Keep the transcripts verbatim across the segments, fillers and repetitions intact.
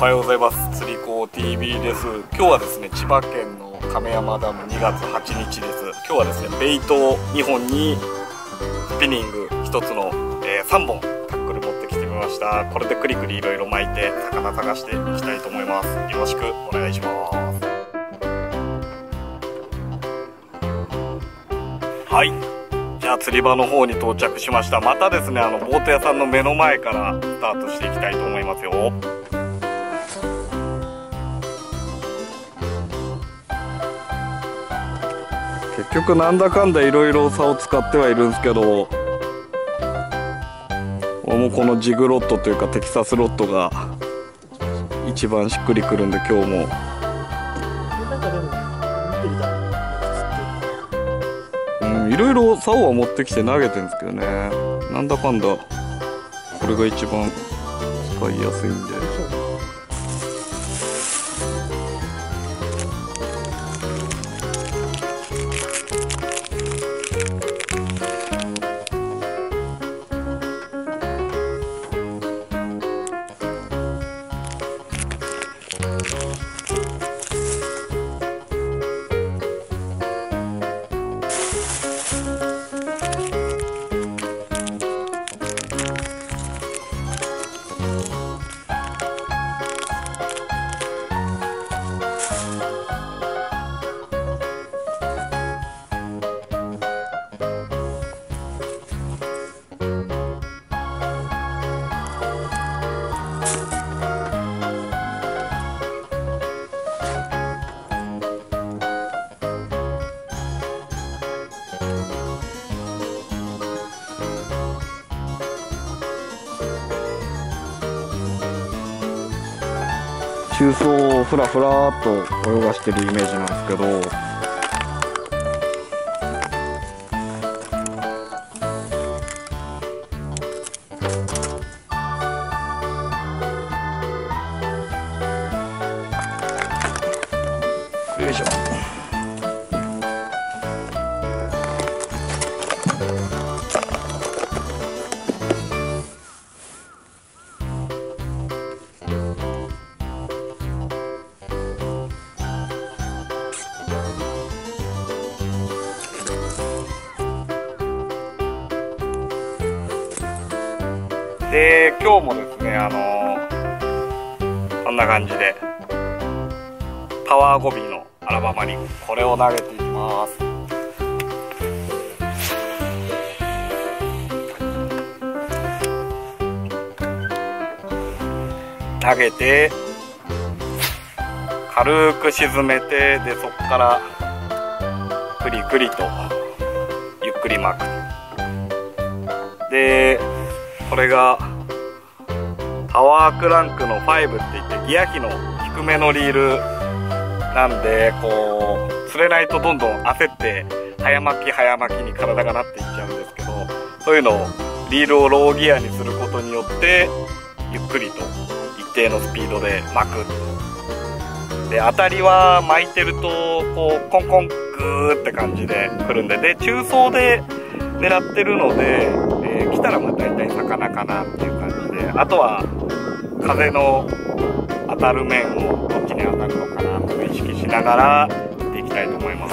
はようございます。釣り子 ティービー です。今日はですね、千葉県の亀山ダムにがつはちにちです。今日はですね、ベイトにほんにスピニングひとつの、えー、さんぼんタックル持ってきてみました。これでクリクリいろいろ巻いて魚探していきたいと思います。よろしくお願いします。はい、じゃあ釣り場の方に到着しました。またですね、あのボート屋さんの目の前からスタートしていきたいと思いますよ。結局なんだかんだいろいろ竿を使ってはいるんですけど、もうこのジグロッドというかテキサスロッドが一番しっくりくるんで、今日もうんいろいろ竿は持ってきて投げてるんですけどね、なんだかんだこれが一番使いやすいんで。中層をふらふらっと泳がしてるイメージなんですけど、よいしょ。で、今日もですね、あのー、こんな感じでパワーゴビーのアラバマリン、これを投げていきます。投げて軽く沈めて、でそこからクリクリとゆっくり巻く。でこれがパワークランクのファイブって言って、ギア比の低めのリールなんで、こう釣れないとどんどん焦って早巻き早巻きに体がなっていっちゃうんですけど、そういうのをリールをローギアにすることによってゆっくりと一定のスピードで巻く。で当たりは巻いてるとこうコンコングーって感じで来るんで、で中層で狙ってるので、えー、来たらまあ大体魚かなっていう感じで、あとは風の当たる面をどっちに当たるのかなと意識しながら見ていきたいと思います。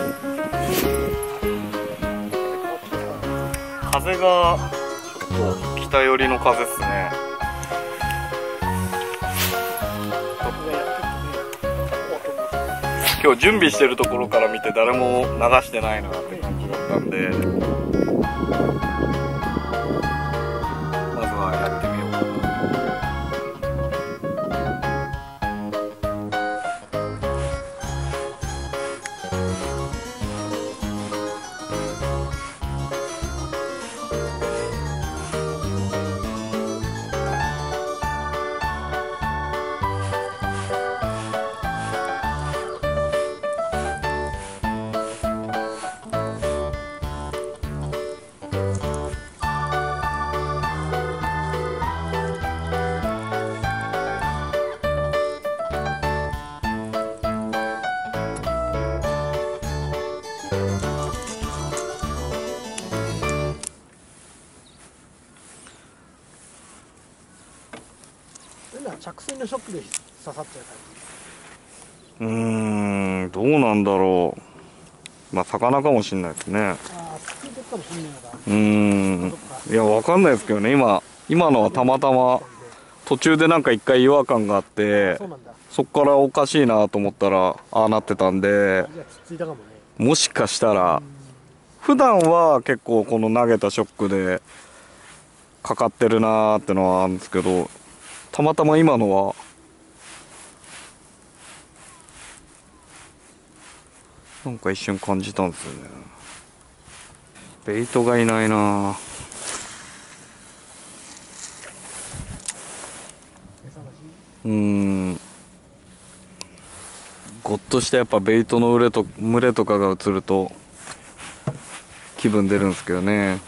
風がちょっと北寄りの風ですね。今日準備してるところから見て誰も流してないなって感じだったんで、まずはやってみようかな。 着水のショックで刺さっちゃう感じ。うーん、どうなんだろう。まあ魚かもしれないですね。 ああ、ついてるかもしれないのか。 うーん、いやわかんないですけどね。今今のはたまたま途中でなんか一回違和感があって、 そうなんだ。 そっからおかしいなと思ったらああなってたんで、 じゃあつっついたかもね。 もしかしたら普段は結構この投げたショックでかかってるなーってのはあるんですけど、たまたま今のはなんか一瞬感じたんですよね。ベイトがいないなー。うーん、ごっとしたやっぱベイトの群れと群れとかが映ると気分出るんですけどね。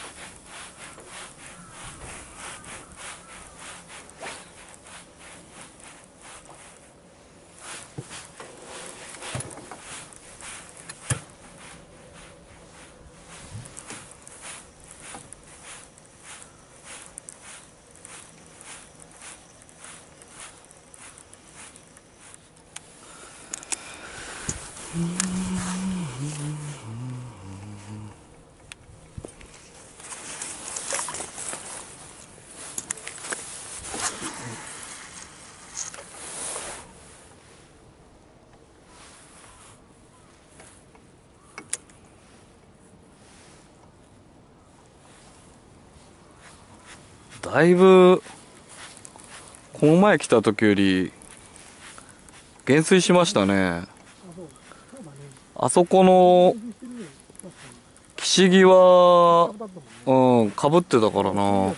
だいぶこの前来た時より減衰しましたね。あそこの岸際、うん、かぶってたからな。お、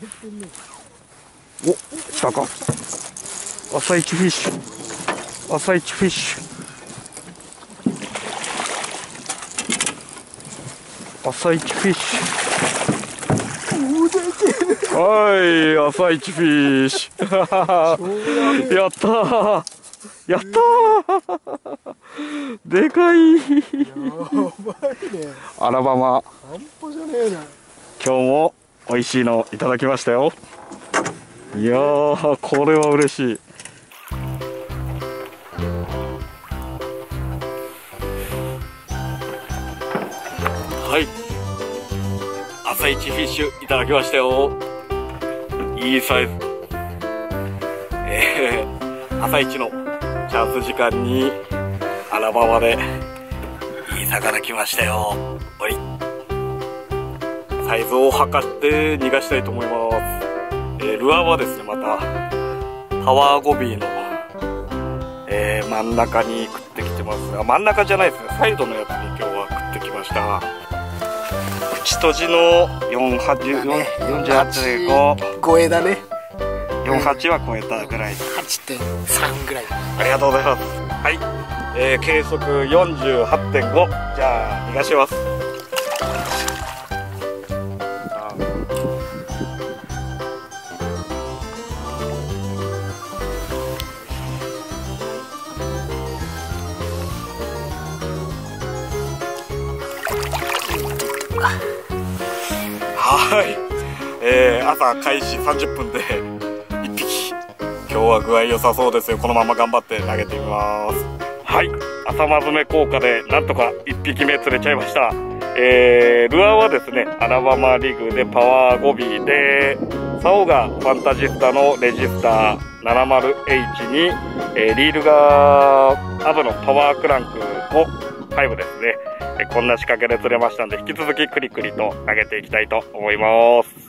来たか。朝一フィッシュ。朝一フィッシュ。朝一フィッシュ。はい、朝一フィッシュ。やったー。やったー。でかい。やばいね。アラバマ。半端じゃねえな。今日も美味しいのいただきましたよ。いやー、これは嬉しい。はい。朝一フィッシュいただきましたよ。いいサイズ。えー、朝一のチャンス時間にアラバマでいい魚来ましたよ。おい。サイズを測って逃がしたいと思います。えー、ルアーはですね、またタワーゴビーの、えー、真ん中に食ってきてますが、真ん中じゃないですね、サイドのやつに今日は食ってきました。口閉じのよんじゅうはち、よんじゅうはちてんご超えだね。 よんじゅうはちは超えたぐらい。 はちてんさんぐらい。 ありがとうございます。はい、えー、計測 よんじゅうはちてんご。じゃあ逃がします。はい、えー、朝開始さんじゅっぷんでいっぴき。今日は具合良さそうですよ。このまま頑張って投げてみます。はい、朝まずめ効果でなんとかいっぴきめ釣れちゃいました。えー、ルアーはですね、アラバマリグでパワーゴビーで、竿がファンタジスタのレジスター ななじゅうエイチ に、えー、リールがアブのパワークランクご、ごですね。こんな仕掛けで釣れましたんで、引き続きクリクリと投げていきたいと思います。